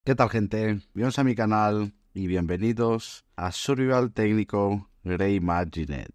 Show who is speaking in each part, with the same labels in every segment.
Speaker 1: ¿Qué tal, gente? Bienvenidos a mi canal y bienvenidos a Survival Técnico Reimagined.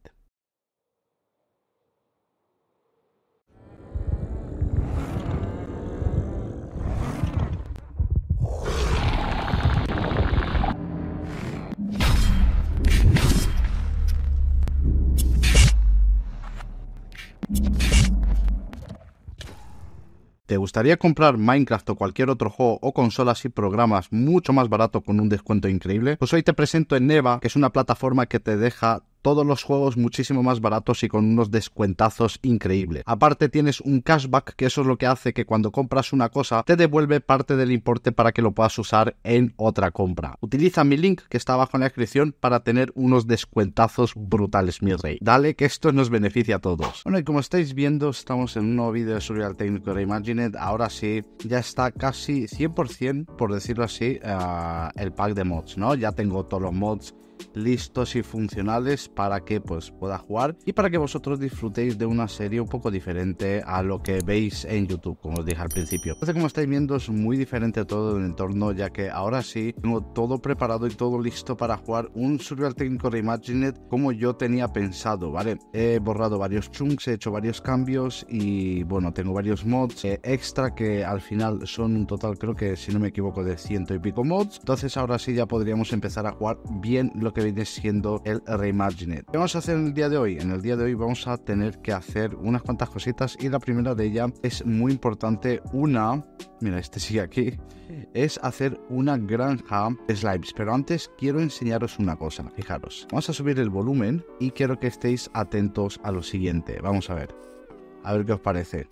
Speaker 1: ¿Te gustaría comprar Minecraft o cualquier otro juego o consolas y programas mucho más barato con un descuento increíble? Pues hoy te presento Eneba, que es una plataforma que te deja todos los juegos muchísimo más baratos y con unos descuentazos increíbles. Aparte tienes un cashback, que eso es lo que hace que cuando compras una cosa te devuelve parte del importe para que lo puedas usar en otra compra. Utiliza mi link que está abajo en la descripción para tener unos descuentazos brutales, mi rey. Dale, que esto nos beneficia a todos. Bueno, y como estáis viendo, estamos en un nuevo vídeo de Survival Técnico Reimagined. Ahora sí, ya está casi 100%, por decirlo así, el pack de mods, ¿no? Ya tengo todos los mods listos y funcionales para que pues pueda jugar y para que vosotros disfrutéis de una serie un poco diferente a lo que veis en YouTube, como os dije al principio. Entonces, como estáis viendo, es muy diferente todo el entorno, ya que ahora sí tengo todo preparado y todo listo para jugar un Survival Técnico Reimagined como yo tenía pensado, ¿vale? He borrado varios chunks, he hecho varios cambios y bueno, tengo varios mods extra que al final son un total, creo que si no me equivoco, de 100 y pico mods. Entonces ahora sí ya podríamos empezar a jugar bien lo que viene siendo el Reimagined. ¿Qué vamos a hacer en el día de hoy? En el día de hoy vamos a tener que hacer unas cuantas cositas y la primera de ellas es muy importante. Mira, este sigue aquí, es hacer una granja de slimes. Pero antes quiero enseñaros una cosa. Fijaros, vamos a subir el volumen y quiero que estéis atentos a lo siguiente. Vamos a ver qué os parece.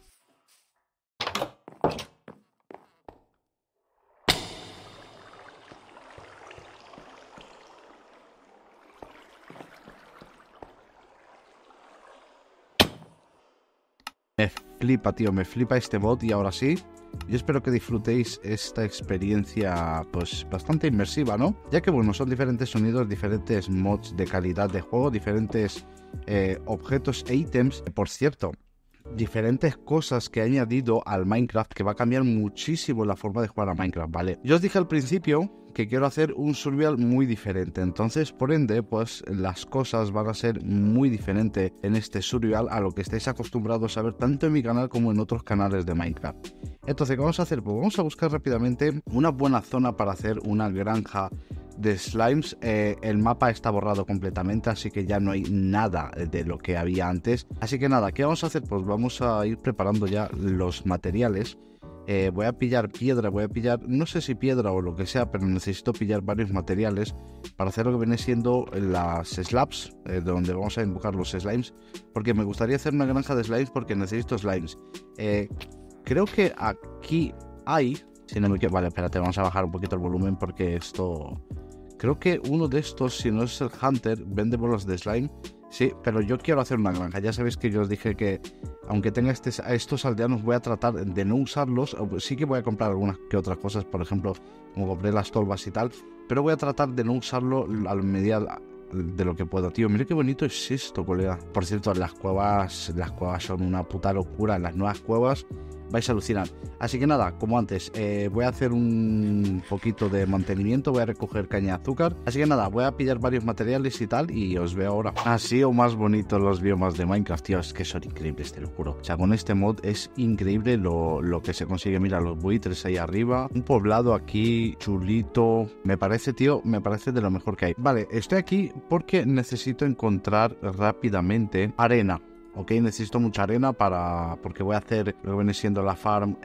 Speaker 1: Me flipa, tío, me flipa este mod. Y ahora sí, yo espero que disfrutéis esta experiencia pues bastante inmersiva, ¿no? Ya que bueno, son diferentes sonidos, diferentes mods de calidad de juego, diferentes objetos e ítems. Por cierto, diferentes cosas que he añadido al Minecraft que va a cambiar muchísimo la forma de jugar a Minecraft, ¿vale? Yo os dije al principio que quiero hacer un survival muy diferente, entonces por ende pues las cosas van a ser muy diferentes en este survival a lo que estáis acostumbrados a ver tanto en mi canal como en otros canales de Minecraft. Entonces, ¿qué vamos a hacer? Pues vamos a buscar rápidamente una buena zona para hacer una granja de slimes. El mapa está borrado completamente, así que ya no hay nada de lo que había antes. Así que nada, ¿qué vamos a hacer? Pues vamos a ir preparando ya los materiales. Voy a pillar piedra, no sé si piedra o lo que sea, pero necesito pillar varios materiales para hacer lo que viene siendo las slabs, donde vamos a invocar los slimes, porque me gustaría hacer una granja de slimes porque necesito slimes. Creo que aquí hay, si no me equivoco, vale, espérate, vamos a bajar un poquito el volumen porque esto... Creo que uno de estos, si no es el Hunter, vende bolas de slime. Sí, pero yo quiero hacer una granja. Ya sabéis que yo os dije que, aunque tenga estos aldeanos, voy a tratar de no usarlos. Sí que voy a comprar algunas que otras cosas, por ejemplo, como compré las tolvas y tal. Pero voy a tratar de no usarlo a medida de lo que puedo. Tío, mira qué bonito es esto, colega. Por cierto, las cuevas son una puta locura. Las nuevas cuevas vais a alucinar. Así que nada, como antes, voy a hacer un poquito de mantenimiento, voy a recoger caña de azúcar. Así que nada, voy a pillar varios materiales y tal, y os veo ahora. Así o más bonitos los biomas de Minecraft, tío, es que son increíbles, te lo juro. O sea, con este mod es increíble lo que se consigue. Mira, los buitres ahí arriba, un poblado aquí chulito. Me parece, tío, me parece de lo mejor que hay. Vale, estoy aquí porque necesito encontrar rápidamente arena. Ok, necesito mucha arena porque voy a hacer lo que viene siendo la farm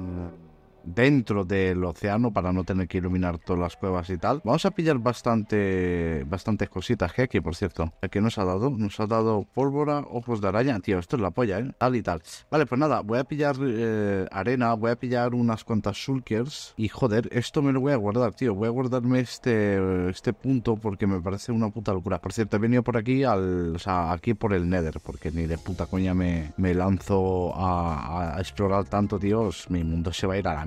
Speaker 1: dentro del océano para no tener que iluminar todas las cuevas y tal. Vamos a pillar bastantes cositas que aquí, por cierto. ¿Qué nos ha dado? Nos ha dado pólvora, ojos de araña. Tío, esto es la polla, ¿eh? Tal y tal. Vale, pues nada, voy a pillar arena, voy a pillar unas cuantas shulkers. Y joder, esto me lo voy a guardar, tío. Voy a guardarme este punto porque me parece una puta locura. Por cierto, he venido por aquí aquí por el Nether, porque ni de puta coña me lanzo a explorar tanto, tío. Mi mundo se va a ir a la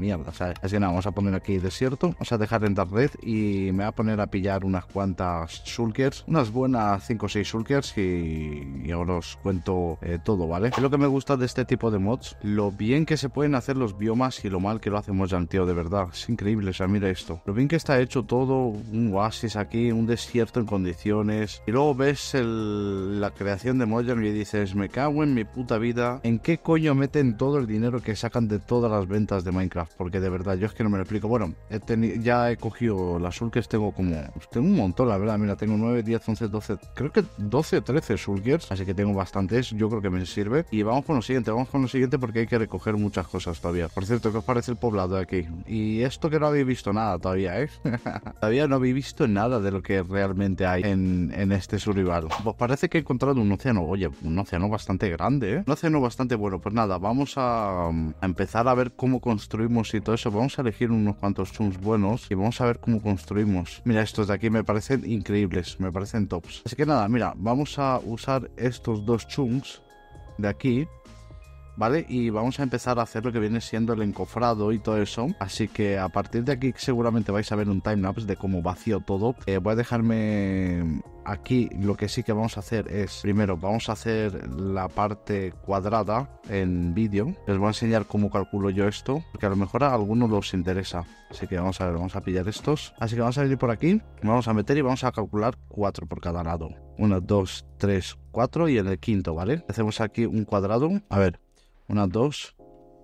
Speaker 1: mierda, ¿sabes? Así que nada, vamos a poner aquí desierto, vamos a dejar en Dark Red y me voy a poner a pillar unas cuantas shulkers, unas buenas 5 o 6 shulkers y ahora os cuento todo, ¿vale? Es lo que me gusta de este tipo de mods, lo bien que se pueden hacer los biomas y lo mal que lo hace Mojang, tío, de verdad, es increíble, o sea, mira esto, lo bien que está hecho todo, un oasis aquí, un desierto en condiciones, y luego ves la creación de Mojang y dices, me cago en mi puta vida, ¿en qué coño meten todo el dinero que sacan de todas las ventas de Minecraft? Porque de verdad, yo es que no me lo explico. Bueno, ya he cogido las shulkers, tengo un montón, la verdad, mira, tengo 9, 10, 11, 12, creo que 12 o 13 shulkers, así que tengo bastantes, yo creo que me sirve. Y vamos con lo siguiente porque hay que recoger muchas cosas todavía. Por cierto, ¿qué os parece el poblado de aquí? Y esto que no habéis visto nada todavía, ¿eh? Todavía no habéis visto nada de lo que realmente hay en este survival. Pues parece que he encontrado un océano, oye, un océano bastante grande, ¿eh? Un océano bastante bueno. Pues nada, vamos a empezar a ver cómo construimos y todo eso. Vamos a elegir unos cuantos chunks buenos y vamos a ver cómo construimos. Mira, estos de aquí me parecen increíbles, me parecen tops. Así que nada, mira, vamos a usar estos dos chunks de aquí, ¿vale? Y vamos a empezar a hacer lo que viene siendo el encofrado y todo eso. Así que a partir de aquí seguramente vais a ver un timelapse de cómo vacío todo. Voy a dejarme aquí, lo que sí que vamos a hacer es, primero vamos a hacer la parte cuadrada en vídeo. Les voy a enseñar cómo calculo yo esto, porque a lo mejor a algunos los interesa. Así que vamos a ver, vamos a pillar estos. Así que vamos a venir por aquí, vamos a meter y vamos a calcular 4 por cada lado. 1, 2, 3, 4 y en el quinto, ¿vale? Hacemos aquí un cuadrado. A ver. 1, 2,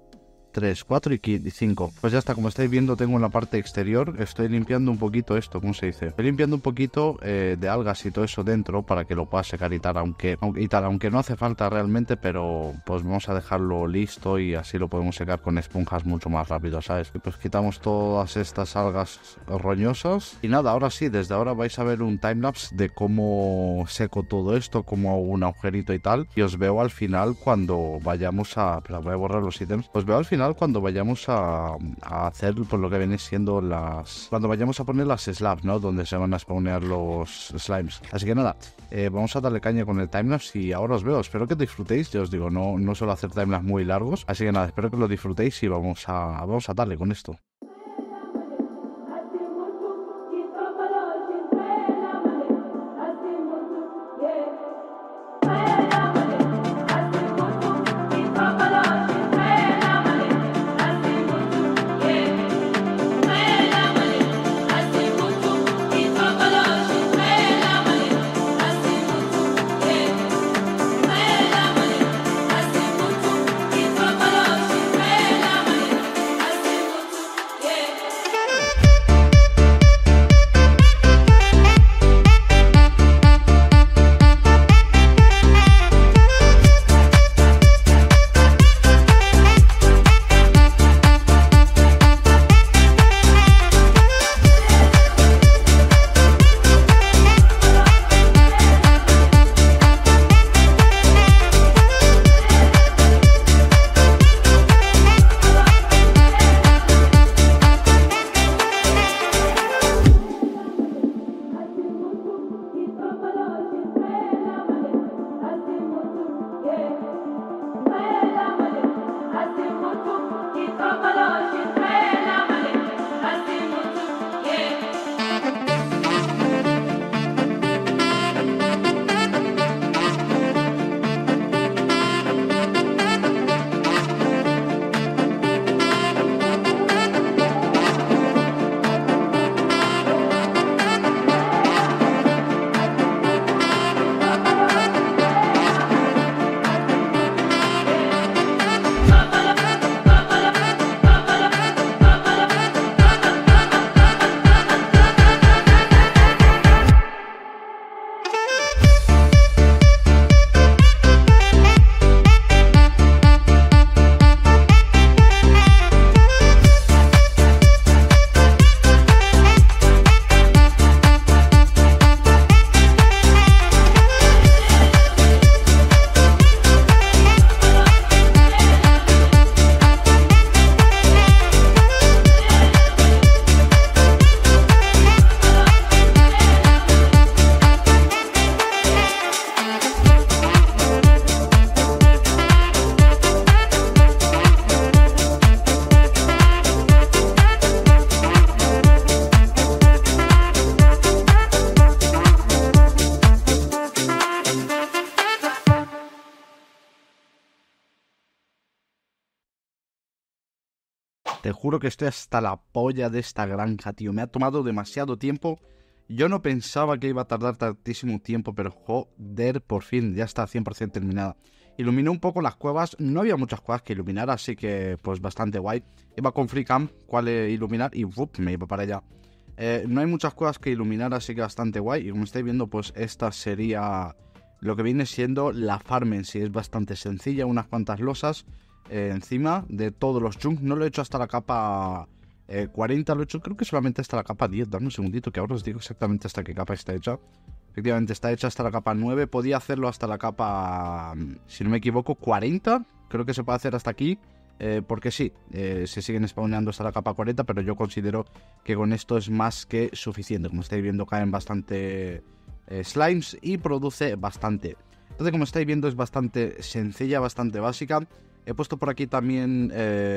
Speaker 1: 3, 4 y 5. Pues ya está, como estáis viendo tengo en la parte exterior, estoy limpiando un poquito esto, ¿cómo se dice? Estoy limpiando un poquito de algas y todo eso dentro para que lo pueda secar y tal, aunque no hace falta realmente, pero pues vamos a dejarlo listo y así lo podemos secar con esponjas mucho más rápido, ¿sabes? Y pues quitamos todas estas algas roñosas y nada, ahora sí, desde ahora vais a ver un timelapse de cómo seco todo esto, cómo hago un agujerito y tal, y os veo al final cuando vayamos a... Pero voy a borrar los ítems. Os veo al final cuando vayamos a hacer por lo que viene siendo cuando vayamos a poner las slabs, ¿no? Donde se van a spawnear los slimes. Así que nada, vamos a darle caña con el timelapse y ahora os veo. Espero que disfrutéis. Ya os digo, no suelo hacer timelapse muy largos. Así que nada, espero que lo disfrutéis y vamos a darle con esto. Te juro que estoy hasta la polla de esta granja, tío. Me ha tomado demasiado tiempo. Yo no pensaba que iba a tardar tantísimo tiempo, pero joder, por fin, ya está 100% terminada. Iluminé un poco las cuevas, no había muchas cuevas que iluminar, así que pues bastante guay. Iba con FreeCam, cuál iluminar y me iba para allá. No hay muchas cuevas que iluminar, así que bastante guay. Y como estáis viendo, pues esta sería lo que viene siendo la farm en sí. Es bastante sencilla, unas cuantas losas encima de todos los chunks. No lo he hecho hasta la capa 40, lo he hecho creo que solamente hasta la capa 10. Dame un segundito que ahora os digo exactamente hasta qué capa está hecha. Efectivamente está hecha hasta la capa 9. Podía hacerlo hasta la capa, si no me equivoco, 40. Creo que se puede hacer hasta aquí. Porque sí, se siguen spawneando hasta la capa 40, pero yo considero que con esto es más que suficiente. Como estáis viendo, caen bastante slimes y produce bastante. Entonces, como estáis viendo, es bastante sencilla, bastante básica. He puesto por aquí también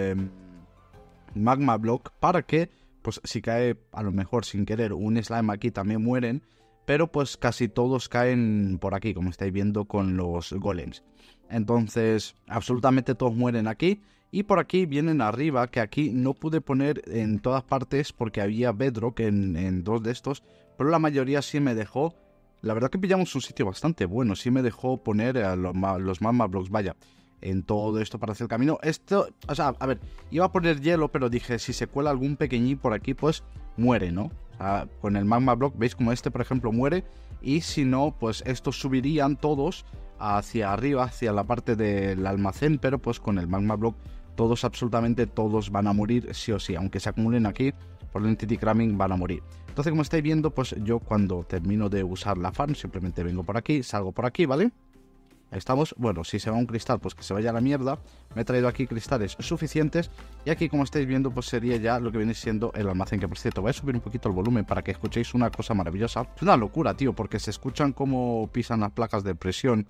Speaker 1: magma block para que, pues si cae a lo mejor sin querer un slime aquí, también mueren. Pero pues casi todos caen por aquí, como estáis viendo con los golems. Entonces, absolutamente todos mueren aquí. Y por aquí vienen arriba, que aquí no pude poner en todas partes porque había bedrock en dos de estos. Pero la mayoría sí me dejó. La verdad que pillamos un sitio bastante bueno. Sí me dejó poner los magma blocks, vaya, en todo esto para hacer el camino. Esto, o sea, a ver, iba a poner hielo, pero dije, si se cuela algún pequeñín por aquí, pues muere, ¿no? O sea, con el magma block, veis como este, por ejemplo, muere. Y si no, pues estos subirían todos hacia arriba, hacia la parte del almacén. Pero pues con el magma block, todos, absolutamente todos van a morir sí o sí. Aunque se acumulen aquí, por el entity cramming van a morir. Entonces, como estáis viendo, pues yo cuando termino de usar la farm, simplemente vengo por aquí, salgo por aquí, ¿vale? Ahí estamos. Bueno, si se va un cristal, pues que se vaya a la mierda. Me he traído aquí cristales suficientes. Y aquí, como estáis viendo, pues sería ya lo que viene siendo el almacén. Que por cierto, voy a subir un poquito el volumen para que escuchéis una cosa maravillosa. Es una locura, tío, porque se escuchan como pisan las placas de presión.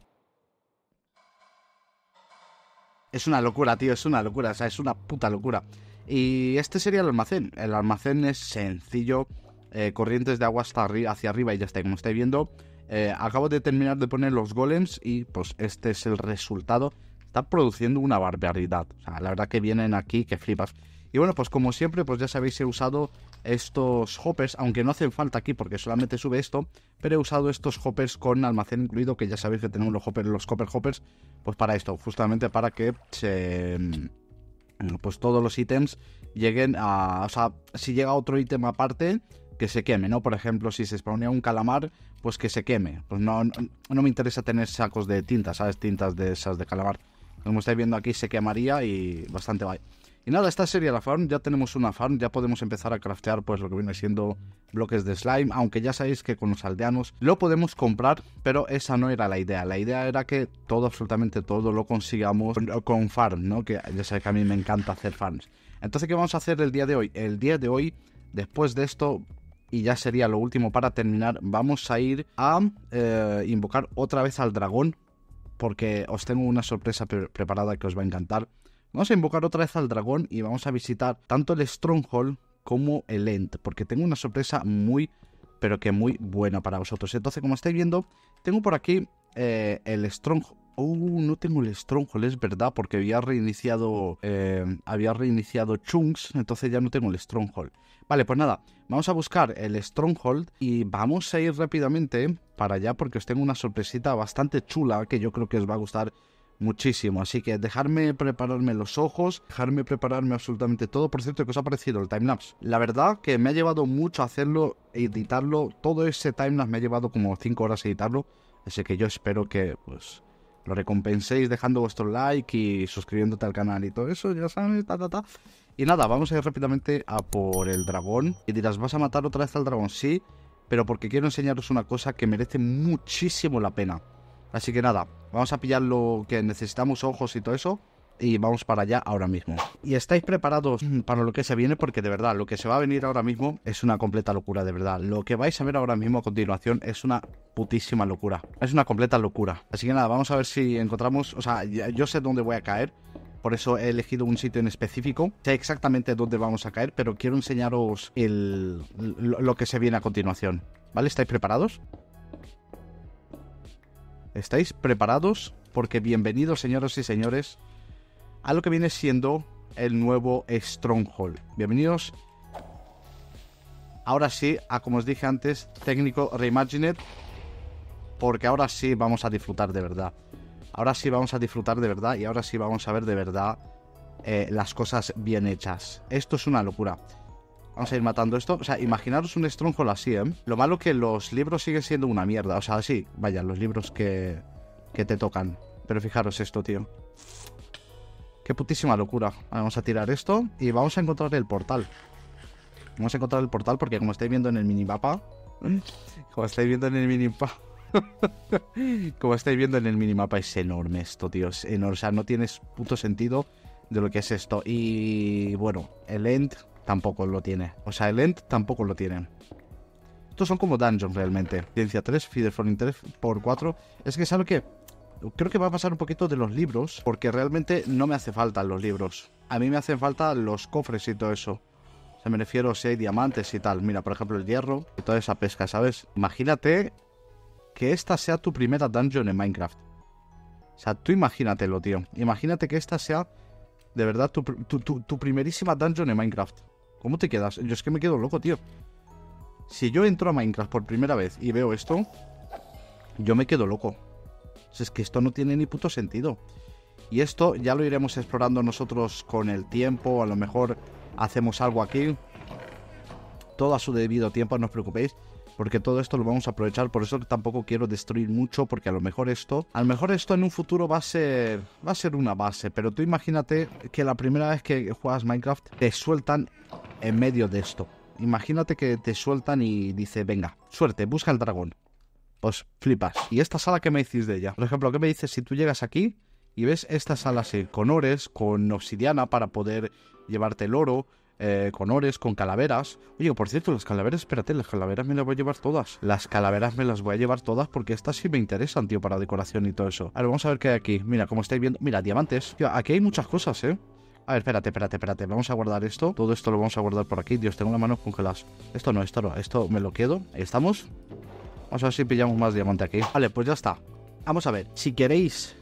Speaker 1: Es una locura, tío, es una locura. O sea, es una puta locura. Y este sería el almacén. El almacén es sencillo. Corrientes de agua hasta hacia arriba y ya está. Como estáis viendo, acabo de terminar de poner los golems y pues este es el resultado. Está produciendo una barbaridad. O sea, la verdad que vienen aquí que flipas. Y bueno, pues como siempre, pues ya sabéis, he usado estos hoppers, aunque no hacen falta aquí porque solamente sube esto, pero he usado estos hoppers con almacén incluido, que ya sabéis que tenemos los copper hoppers, pues para esto, justamente para que pues todos los ítems lleguen a... O sea, si llega otro ítem aparte, que se queme, ¿no? Por ejemplo, si se spawnea un calamar, pues que se queme. Pues no me interesa tener sacos de tinta, ¿sabes? Tintas de esas de calamar. Como estáis viendo aquí, se quemaría y bastante guay. Y nada, esta sería la farm. Ya tenemos una farm, ya podemos empezar a craftear pues lo que viene siendo bloques de slime. Aunque ya sabéis que con los aldeanos lo podemos comprar, pero esa no era la idea. La idea era que todo, absolutamente todo, lo consigamos con farm, ¿no? Que ya sabéis que a mí me encanta hacer farms. Entonces, ¿qué vamos a hacer el día de hoy? El día de hoy, después de esto, y ya sería lo último para terminar, vamos a ir a invocar otra vez al dragón, porque os tengo una sorpresa preparada que os va a encantar. Vamos a invocar otra vez al dragón y vamos a visitar tanto el Stronghold como el End, porque tengo una sorpresa muy, pero que muy buena para vosotros. Entonces, como estáis viendo, tengo por aquí el Stronghold. No tengo el Stronghold, es verdad, porque había reiniciado Chunks, entonces ya no tengo el Stronghold. Vale, pues nada, vamos a buscar el Stronghold y vamos a ir rápidamente para allá porque os tengo una sorpresita bastante chula que yo creo que os va a gustar muchísimo. Así que dejarme prepararme los ojos, dejarme prepararme absolutamente todo. Por cierto, ¿qué os ha parecido el timelapse? La verdad que me ha llevado mucho hacerlo, editarlo. Todo ese timelapse me ha llevado como 5 horas editarlo. Así que yo espero que pues lo recompenséis dejando vuestro like y suscribiéndote al canal y todo eso, ya sabes, Y nada, vamos a ir rápidamente a por el dragón. Y dirás, ¿vas a matar otra vez al dragón? Sí, pero porque quiero enseñaros una cosa que merece muchísimo la pena. Así que nada, vamos a pillar lo que necesitamos, ojos y todo eso, y vamos para allá ahora mismo. Y estáis preparados para lo que se viene, porque de verdad, lo que se va a venir ahora mismo es una completa locura, de verdad. Lo que vais a ver ahora mismo a continuación es una putísima locura. Es una completa locura. Así que nada, vamos a ver si encontramos... O sea, yo sé dónde voy a caer, por eso he elegido un sitio en específico. Sé exactamente dónde vamos a caer, pero quiero enseñaros lo que se viene a continuación. ¿Vale? ¿Estáis preparados? ¿Estáis preparados? Porque bienvenidos, señoras y señores, a lo que viene siendo el nuevo Stronghold. Bienvenidos. Ahora sí, como os dije antes, técnico Reimagined, porque ahora sí vamos a disfrutar de verdad. Ahora sí vamos a disfrutar de verdad y ahora sí vamos a ver de verdad las cosas bien hechas. Esto es una locura. Vamos a ir matando esto. O sea, imaginaros un Stronghold así, ¿eh? Lo malo que los libros siguen siendo una mierda. O sea, sí, vaya, los libros que te tocan. Pero fijaros esto, tío. Qué putísima locura. Vamos a tirar esto y vamos a encontrar el portal. Vamos a encontrar el portal porque como estáis viendo en el minimapa... Como estáis viendo en el minimapa... Como estáis viendo en el minimapa es enorme esto, tío. Es enorme. O sea, no tienes puto sentido de lo que es esto. Y bueno, el End tampoco lo tiene. O sea, el End tampoco lo tiene. Estos son como dungeons realmente. Ciencia 3, Feeder for Interest por 4. Es que, ¿sabes qué? Creo que va a pasar un poquito de los libros, porque realmente no me hace falta los libros. A mí me hacen falta los cofres y todo eso. O sea, me refiero si hay diamantes y tal. Mira, por ejemplo, el hierro y toda esa pesca, ¿sabes? Imagínate que esta sea tu primera dungeon en Minecraft. O sea, tú imagínatelo, tío. Imagínate que esta sea de verdad tu primerísima dungeon en Minecraft. ¿Cómo te quedas? Yo es que me quedo loco, tío. Si yo entro a Minecraft por primera vez y veo esto, yo me quedo loco. Es que esto no tiene ni puto sentido. Y esto ya lo iremos explorando nosotros con el tiempo. A lo mejor hacemos algo aquí. Todo a su debido tiempo, no os preocupéis. Porque todo esto lo vamos a aprovechar. Por eso tampoco quiero destruir mucho. Porque a lo mejor esto en un futuro va a ser una base. Pero tú imagínate que la primera vez que juegas Minecraft te sueltan en medio de esto. Imagínate que te sueltan y dice, venga, suerte, busca el dragón. Pues flipas. ¿Y esta sala qué me decís de ella? Por ejemplo, ¿qué me dices si tú llegas aquí y ves esta sala así, con ores, con obsidiana para poder llevarte el oro, con ores, con calaveras? Oye, por cierto, las calaveras, espérate, las calaveras me las voy a llevar todas. Las calaveras me las voy a llevar todas porque estas sí me interesan, tío, para decoración y todo eso. A ver, vamos a ver qué hay aquí. Mira, como estáis viendo, mira, diamantes. Tío, aquí hay muchas cosas, ¿eh? A ver, espérate. Vamos a guardar esto. Todo esto lo vamos a guardar por aquí. Dios, tengo las manos congeladas. Esto no. Esto me lo quedo. Ahí estamos. Vamos a ver si pillamos más diamante aquí. Vale, pues ya está. Vamos a ver. Si queréis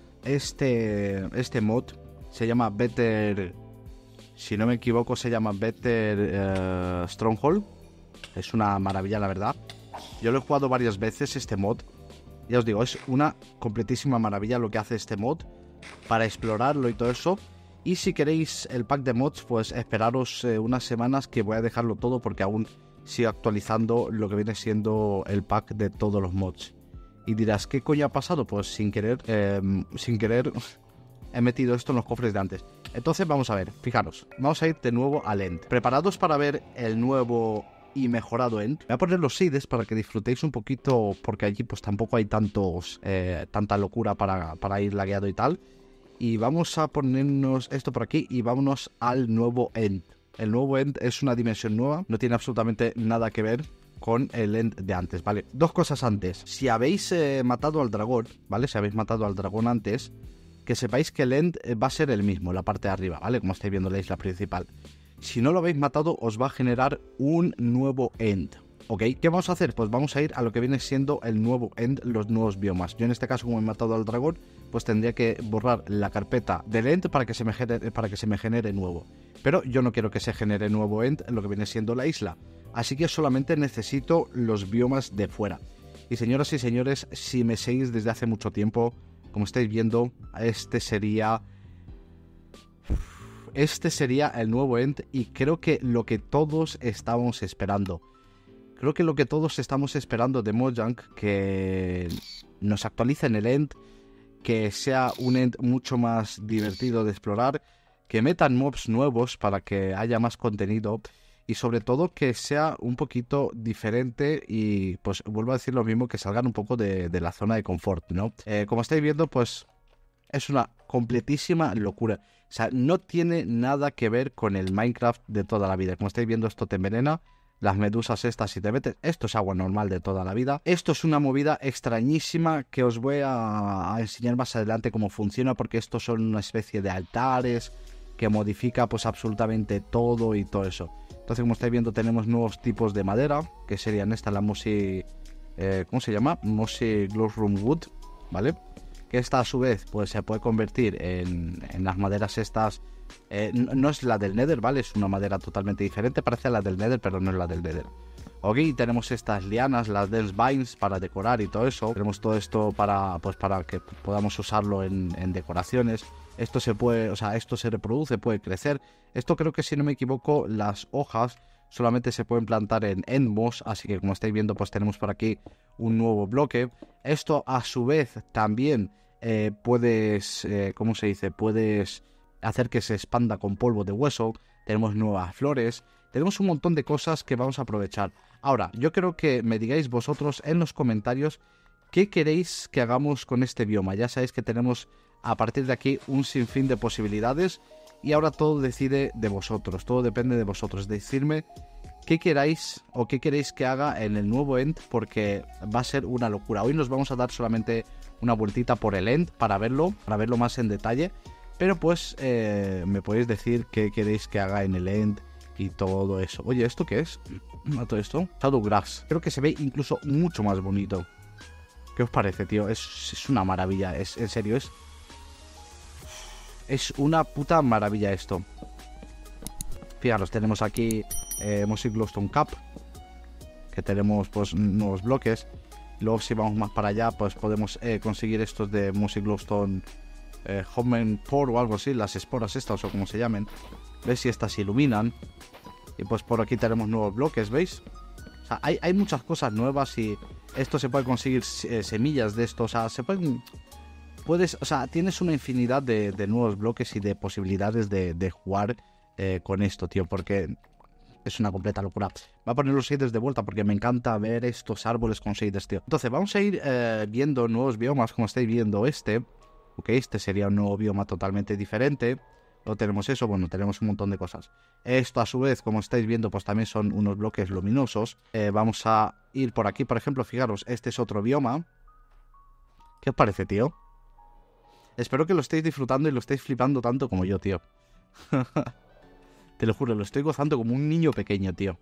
Speaker 1: este mod, se llama Better... Si no me equivoco, se llama Better Stronghold. Es una maravilla, la verdad. Yo lo he jugado varias veces, este mod. Ya os digo, es una completísima maravilla lo que hace este mod para explorarlo y todo eso. Y si queréis el pack de mods, pues esperaros unas semanas que voy a dejarlo todo porque aún sigo actualizando lo que viene siendo el pack de todos los mods. Y dirás, ¿qué coño ha pasado? Pues sin querer he metido esto en los cofres de antes. Entonces vamos a ver, fijaros, vamos a ir de nuevo al End. ¿Preparados para ver el nuevo y mejorado End? Voy a poner los seeds para que disfrutéis un poquito, porque allí pues tampoco hay tanta locura para ir lagueado y tal. Y vamos a ponernos esto por aquí y vámonos al nuevo End. El nuevo End es una dimensión nueva, no tiene absolutamente nada que ver con el End de antes, ¿vale? Dos cosas antes. Si habéis matado al dragón, ¿vale? Si habéis matado al dragón antes, que sepáis que el End va a ser el mismo, la parte de arriba, ¿vale? Como estáis viendo la isla principal. Si no lo habéis matado, os va a generar un nuevo End, ¿ok? ¿Qué vamos a hacer? Pues vamos a ir a lo que viene siendo el nuevo End, los nuevos biomas. Yo en este caso, como he matado al dragón, pues tendría que borrar la carpeta del End para que se me genere nuevo. Pero yo no quiero que se genere nuevo End en lo que viene siendo la isla. Así que solamente necesito los biomas de fuera. Y señoras y señores, si me seguís desde hace mucho tiempo, como estáis viendo, este sería el nuevo End y creo que lo que todos estábamos esperando. Creo que lo que todos estamos esperando de Mojang, que nos actualicen el End, que sea un End mucho más divertido de explorar, que metan mobs nuevos para que haya más contenido y sobre todo que sea un poquito diferente y pues vuelvo a decir lo mismo, que salgan un poco de la zona de confort, ¿no? Como estáis viendo, pues es una completísima locura. O sea, no tiene nada que ver con el Minecraft de toda la vida. Como estáis viendo, esto te envenena. Las medusas estas, si te metes, esto es agua normal de toda la vida. Esto es una movida extrañísima que os voy a enseñar más adelante cómo funciona, porque estos son una especie de altares que modifica pues absolutamente todo y todo eso. Entonces, como estáis viendo, tenemos nuevos tipos de madera, que serían esta, la Mossy... ¿cómo se llama? Mossy Glowroom Wood, ¿vale? que esta a su vez pues se puede convertir en las maderas estas. No es la del Nether, ¿vale? Es una madera totalmente diferente, parece a la del Nether, pero no es la del Nether. Ok, tenemos estas lianas, las Dense Vines para decorar y todo eso. Tenemos todo esto para que podamos usarlo en decoraciones. Esto se puede, o sea, esto se reproduce, puede crecer. Esto creo que, si no me equivoco, las hojas solamente se pueden plantar en Endmoss, así que como estáis viendo, pues tenemos por aquí un nuevo bloque. Esto a su vez también puedes, ¿cómo se dice? Puedes hacer que se expanda con polvo de hueso. Tenemos nuevas flores. Tenemos un montón de cosas que vamos a aprovechar. Ahora, yo quiero que me digáis vosotros en los comentarios qué queréis que hagamos con este bioma. Ya sabéis que tenemos a partir de aquí un sinfín de posibilidades y ahora todo decide de vosotros, todo depende de vosotros. Decirme qué queráis o qué queréis que haga en el nuevo End, porque va a ser una locura. Hoy nos vamos a dar solamente una vueltita por el End para verlo más en detalle, pero pues me podéis decir qué queréis que haga en el End y todo eso. Oye, ¿esto qué es? ¿A todo esto? Shadowgrass. Creo que se ve incluso mucho más bonito. ¿Qué os parece, tío? Es una maravilla. En serio, es una puta maravilla esto. Fijaros, tenemos aquí Mossy Glowstone Cap, que tenemos pues nuevos bloques. Luego, si vamos más para allá, pues podemos conseguir estos de Mossy Glowstone Home Pore o algo así, las esporas estas o como se llamen. ¿Veis? Si estas iluminan. Y pues por aquí tenemos nuevos bloques, ¿veis? O sea, hay muchas cosas nuevas y esto se puede conseguir semillas de esto. O sea, se pueden... o sea, tienes una infinidad de nuevos bloques y de posibilidades de jugar con esto, tío, porque es una completa locura. Voy a poner los shaders de vuelta porque me encanta ver estos árboles con shaders, tío. Entonces vamos a ir viendo nuevos biomas, como estáis viendo este. Ok, este sería un nuevo bioma totalmente diferente. O tenemos eso, bueno, tenemos un montón de cosas. Esto a su vez, como estáis viendo, pues también son unos bloques luminosos. Vamos a ir por aquí, por ejemplo, fijaros, este es otro bioma. ¿Qué os parece, tío? Espero que lo estéis disfrutando y lo estéis flipando tanto como yo, tío. Te lo juro, lo estoy gozando como un niño pequeño, tío.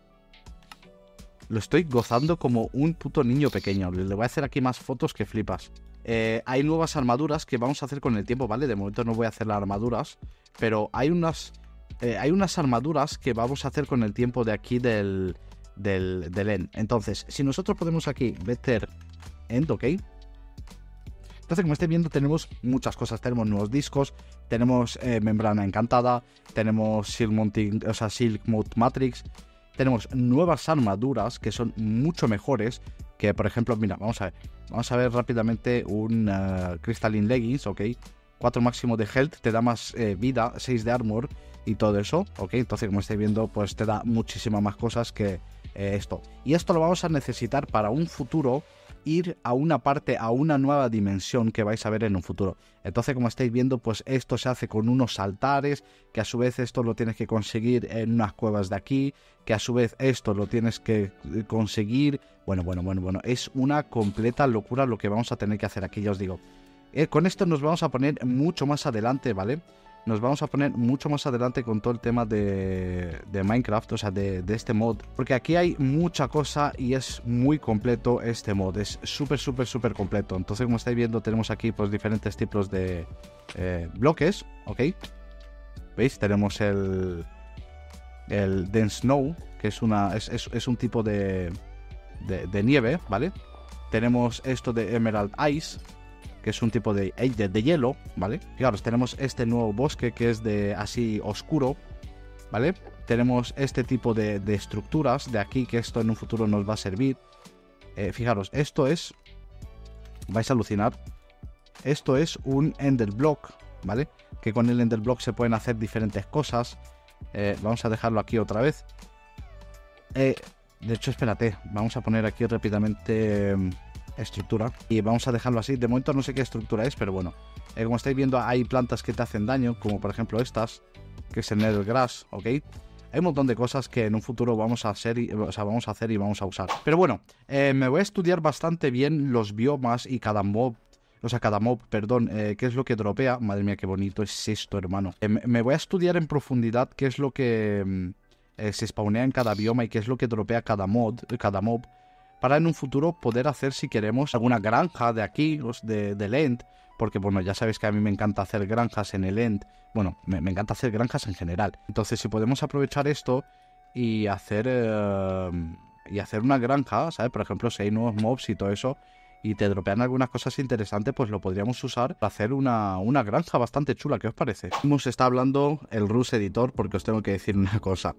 Speaker 1: Lo estoy gozando como un puto niño pequeño. Le voy a hacer aquí más fotos que flipas. Hay nuevas armaduras que vamos a hacer con el tiempo, ¿vale? De momento no voy a hacer las armaduras, pero hay unas armaduras que vamos a hacer con el tiempo de aquí del End. Entonces, si nosotros podemos aquí meter End, ¿ok? Entonces, como estáis viendo, tenemos muchas cosas. Tenemos nuevos discos, tenemos membrana encantada, tenemos Silk Mode Matrix, tenemos nuevas armaduras que son mucho mejores. Que, por ejemplo, mira, vamos a ver rápidamente un Crystalline Leggings, ¿ok? 4 máximo de health, te da más vida, 6 de armor y todo eso, ¿ok? Entonces, como estáis viendo, pues te da muchísimas más cosas que esto. Y esto lo vamos a necesitar para un futuro, ir a una nueva dimensión que vais a ver en un futuro. Entonces, como estáis viendo, pues esto se hace con unos altares, que a su vez esto lo tienes que conseguir en unas cuevas de aquí, que a su vez esto lo tienes que conseguir. Bueno, es una completa locura lo que vamos a tener que hacer aquí, ya os digo. Con esto nos vamos a poner mucho más adelante, ¿vale? Nos vamos a poner mucho más adelante con todo el tema de Minecraft, o sea, de este mod. Porque aquí hay mucha cosa y es muy completo este mod. Es súper completo. Entonces, como estáis viendo, tenemos aquí pues diferentes tipos de bloques, ¿ok? ¿Veis? Tenemos el Dense Snow, que es un tipo de nieve, ¿vale? Tenemos esto de Emerald Ice, que es un tipo de hielo, ¿vale? Fijaros, tenemos este nuevo bosque que es de así oscuro, ¿vale? Tenemos este tipo de estructuras de aquí, que esto en un futuro nos va a servir. Fijaros, esto es... vais a alucinar. Esto es un Ender Block, ¿vale? Que con el Ender Block se pueden hacer diferentes cosas. Vamos a dejarlo aquí otra vez. De hecho, espérate, vamos a poner aquí rápidamente... estructura y vamos a dejarlo así. De momento no sé qué estructura es, pero bueno, como estáis viendo, hay plantas que te hacen daño, como por ejemplo estas, que es el Nether Grass, ¿ok? Hay un montón de cosas que en un futuro vamos a hacer y vamos a usar. Pero bueno, me voy a estudiar bastante bien los biomas y cada mob, qué es lo que dropea. Madre mía, qué bonito es esto, hermano. Me voy a estudiar en profundidad qué es lo que se spawnea en cada bioma y qué es lo que dropea cada mob. para en un futuro poder hacer, si queremos, alguna granja de aquí, del End, porque bueno, ya sabéis que a mí me encanta hacer granjas en el End, bueno, me encanta hacer granjas en general. Entonces, si podemos aprovechar esto y hacer una granja, ¿sabes? Por ejemplo, si hay nuevos mobs y todo eso, y te dropean algunas cosas interesantes, pues lo podríamos usar para hacer una granja bastante chula. ¿Qué os parece? Nos está hablando el Rus Editor, porque os tengo que decir una cosa.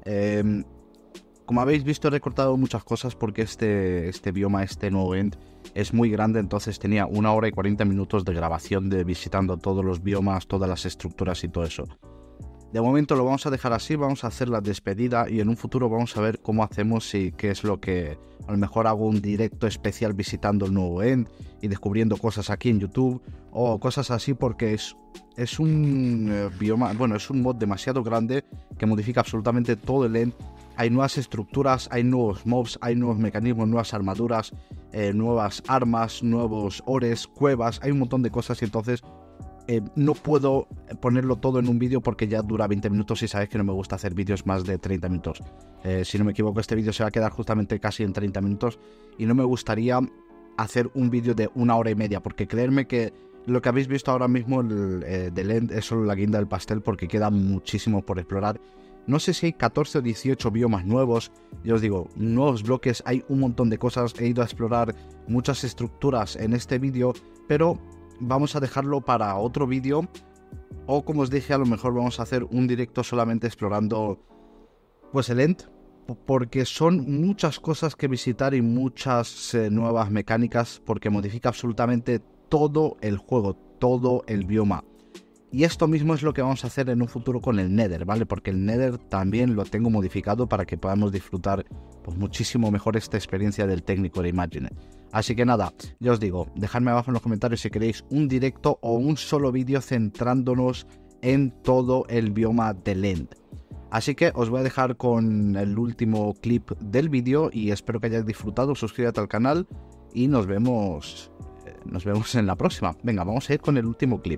Speaker 1: Como habéis visto, he recortado muchas cosas porque este bioma, este nuevo End, es muy grande. Entonces tenía 1 hora y 40 minutos de grabación de visitando todos los biomas, todas las estructuras y todo eso. De momento lo vamos a dejar así, vamos a hacer la despedida y en un futuro vamos a ver cómo hacemos y qué es lo que... A lo mejor hago un directo especial visitando el nuevo End y descubriendo cosas aquí en YouTube o cosas así, porque es un bioma, bueno, es un mod demasiado grande que modifica absolutamente todo el End. Hay nuevas estructuras, hay nuevos mobs, hay nuevos mecanismos, nuevas armaduras, nuevas armas, nuevos ores, cuevas, hay un montón de cosas y entonces... no puedo ponerlo todo en un vídeo porque ya dura 20 minutos y sabéis que no me gusta hacer vídeos más de 30 minutos. Si no me equivoco, este vídeo se va a quedar justamente casi en 30 minutos y no me gustaría hacer un vídeo de 1 hora y media, porque creedme que lo que habéis visto ahora mismo del End es solo la guinda del pastel, porque queda muchísimo por explorar. No sé si hay 14 o 18 biomas nuevos, ya os digo, nuevos bloques, hay un montón de cosas. He ido a explorar muchas estructuras en este vídeo, pero... vamos a dejarlo para otro vídeo, o como os dije, a lo mejor vamos a hacer un directo solamente explorando pues el End, porque son muchas cosas que visitar y muchas nuevas mecánicas, porque modifica absolutamente todo el juego, todo el bioma. Y esto mismo es lo que vamos a hacer en un futuro con el Nether, ¿vale? Porque el Nether también lo tengo modificado para que podamos disfrutar pues muchísimo mejor esta experiencia del técnico de Imagine. Así que nada, ya os digo, dejadme abajo en los comentarios si queréis un directo o un solo vídeo centrándonos en todo el bioma del End. Así que os voy a dejar con el último clip del vídeo y espero que hayáis disfrutado. Suscríbete al canal y nos vemos en la próxima. Venga, vamos a ir con el último clip.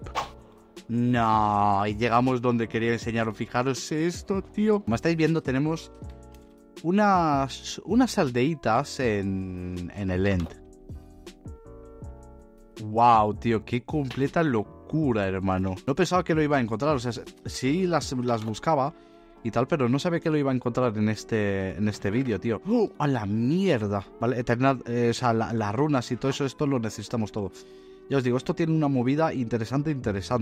Speaker 1: No, y llegamos donde quería enseñaros. Fijaros esto, tío. Como estáis viendo, tenemos unas aldeitas en el End. Wow, tío, qué completa locura, hermano. No pensaba que lo iba a encontrar, o sea, sí las buscaba y tal, pero no sabía que lo iba a encontrar en este vídeo, tío. ¡Oh, a la mierda! Vale, o sea, las runas y todo eso, esto lo necesitamos todo. Ya os digo, esto tiene una movida interesante,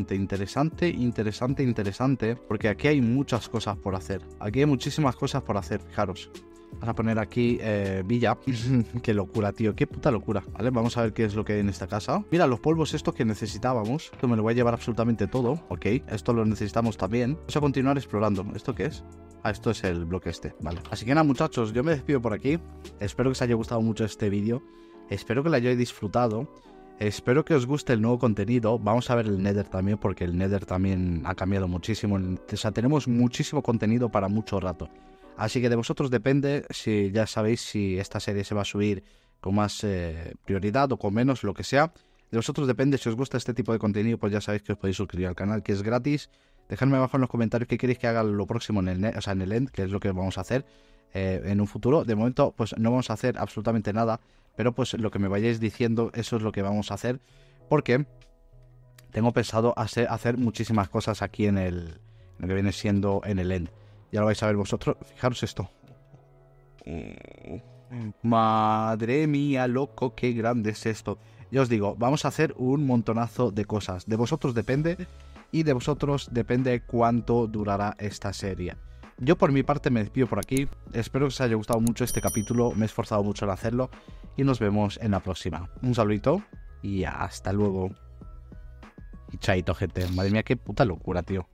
Speaker 1: porque aquí hay muchas cosas por hacer. Aquí hay muchísimas cosas por hacer, fijaros. Vamos a poner aquí villa. Qué locura, tío, qué puta locura. Vale, vamos a ver qué es lo que hay en esta casa. Mira, los polvos estos que necesitábamos. Esto me lo voy a llevar absolutamente todo. Ok, esto lo necesitamos también. Vamos a continuar explorando. ¿Esto qué es? Ah, esto es el bloque este, vale. Así que nada, muchachos, yo me despido por aquí. Espero que os haya gustado mucho este vídeo. Espero que lo hayáis disfrutado. Espero que os guste el nuevo contenido. Vamos a ver el Nether también, porque el Nether también ha cambiado muchísimo. O sea, tenemos muchísimo contenido para mucho rato. Así que de vosotros depende, si ya sabéis si esta serie se va a subir con más prioridad o con menos, lo que sea. De vosotros depende. Si os gusta este tipo de contenido, pues ya sabéis que os podéis suscribir al canal, que es gratis. Dejadme abajo en los comentarios qué queréis que haga lo próximo en el End, que es lo que vamos a hacer en un futuro. De momento, pues no vamos a hacer absolutamente nada, pero pues lo que me vayáis diciendo, eso es lo que vamos a hacer, porque tengo pensado hacer muchísimas cosas aquí en lo que viene siendo en el End. Ya lo vais a ver vosotros. Fijaros esto. Madre mía, loco, qué grande es esto. Ya os digo, vamos a hacer un montonazo de cosas. De vosotros depende, y de vosotros depende cuánto durará esta serie. Yo por mi parte me despido por aquí. Espero que os haya gustado mucho este capítulo. Me he esforzado mucho en hacerlo. Y nos vemos en la próxima. Un saludito y hasta luego. Y chaito, gente. Madre mía, qué puta locura, tío.